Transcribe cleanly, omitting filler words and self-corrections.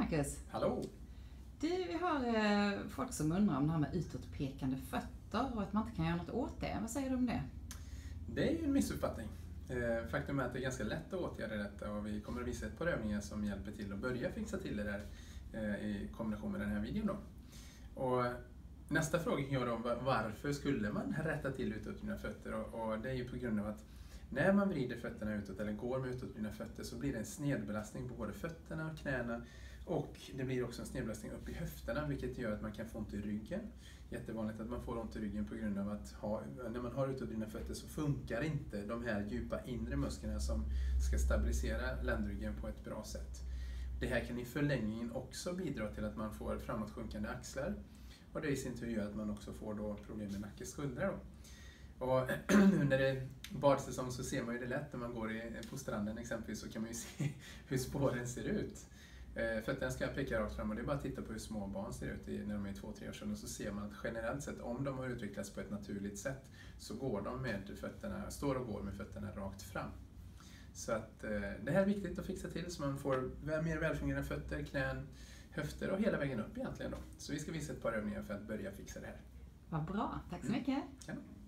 Marcus! Hallå! Du, vi har folk som undrar om det här med utåtpekande fötter och att man inte kan göra något åt det. Vad säger du om det? Det är ju en missuppfattning. Faktum är att det är ganska lätt att åtgärda detta och vi kommer att visa ett par övningar som hjälper till att börja fixa till det där i kombination med den här videon då. Och nästa fråga kan vara varför skulle man rätta till utåtvridna fötter? Och det är ju på grund av att när man vrider fötterna utåt eller går med utåtvridna fötter så blir det en snedbelastning på både fötterna och knäna. Och det blir också en snedbelastning upp i höfterna, vilket gör att man kan få ont i ryggen. Jättevanligt att man får ont i ryggen på grund av att när man har utåtvridna fötter så funkar inte de här djupa inre musklerna som ska stabilisera ländryggen på ett bra sätt. Det här kan i förlängningen också bidra till att man får framåtsjunkande axlar. Och det i sin tur gör att man också får då problem med nacke och skuldror. Och nu när det är badsäsong så ser man ju det lätt när man går på stranden exempelvis, så kan man ju se hur spåren ser ut. Fötterna ska peka rakt fram och det är bara att titta på hur små barn ser ut när de är 2-3 år sedan, och så ser man att generellt sett om de har utvecklats på ett naturligt sätt så går de med fötterna, står och går med fötterna rakt fram. Så att det här är viktigt att fixa till så man får mer välfungerande fötter, knän, höfter och hela vägen upp egentligen då. Så vi ska visa ett par övningar för att börja fixa det här. Vad bra, tack så mycket! Ja.